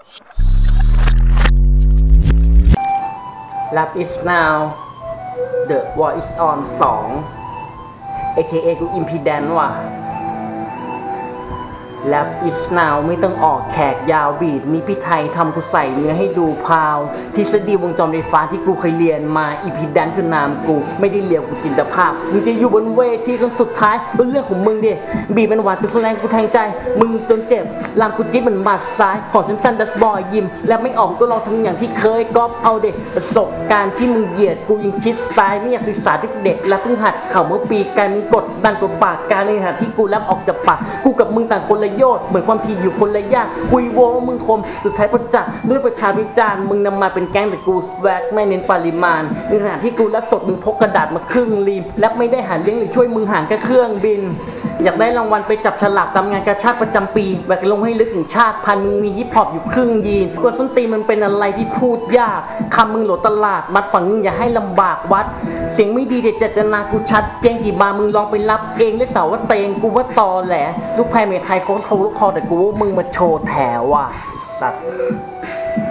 Love is now The War is on 2 AKA กู Impedance ว่ะ Love is now ไม่ต้องออกแขกยาวบีดมีพี่ไทยทำกูใส่เนื้อให้ดูพาวทฤษฎีวงจรไฟฟ้าที่กูเคยเรียนมา Impedance คือนามกูไม่ได้เรียนกูจินตภาพมึงจะอยู่บนเวทีจนสุดท้ายเป็นเรื่องของมึงดิบีมันหวานจนแสดงกูแทงใจมึงจนเจ็บลามกูจิ๊บเหมือนบาดซ้ายของฉันสั้นดัสบอยยิ้มและไม่ออกก็ลองทำอย่างที่เคยก๊อปเอาเด็กประสบการณ์ที่มึงเหยียดกูยิงชิดซ้ายไม่อยากศึกษาเด็กและเพิ่งหัดเข่าเมื่อปีกลายมึงกดดันตัวปากการในขณะที่กูแลบออกจากปากกูกับมึงต่างคนละโยชน์เหมือนความทีอยู่คนละย่านคุยโว้มึงคมสุดท้ายประจักษ์ด้วยประชาวิจารณ์มึงนำมาเป็นแก๊งแต่กูสแวกไม่เน้นปริมาณในขณะที่กูแลบสดมึงพกกระดาษมาครึ่งรีมแลบไม่ได้หาเลี้ยงหรือช่วยมึงห่างแค่เครื่องบินอยากได้รางวัลไปจับฉลากตามงานกาชาดประจำปีแบกลงให้ลึกถึงชาติพันมึงมีฮิปฮอปอยู่ครึ่งยีนกวนส้นตีนมันเป็นอะไรที่พูดยากคำมึงโหลดตลาดมัดฝั่งมึงอย่าให้ลำบากวัดเสียงไม่ดีแต่เจตนากูชัดเจนกี่บามึงลองไปรับเองและเต่าว่าเตงกูว่าตอแหลลูกแพรเมทไทยเขาโทรลูกคอแต่กูว่ามึงมาโชว์แถวว่ะสัตว์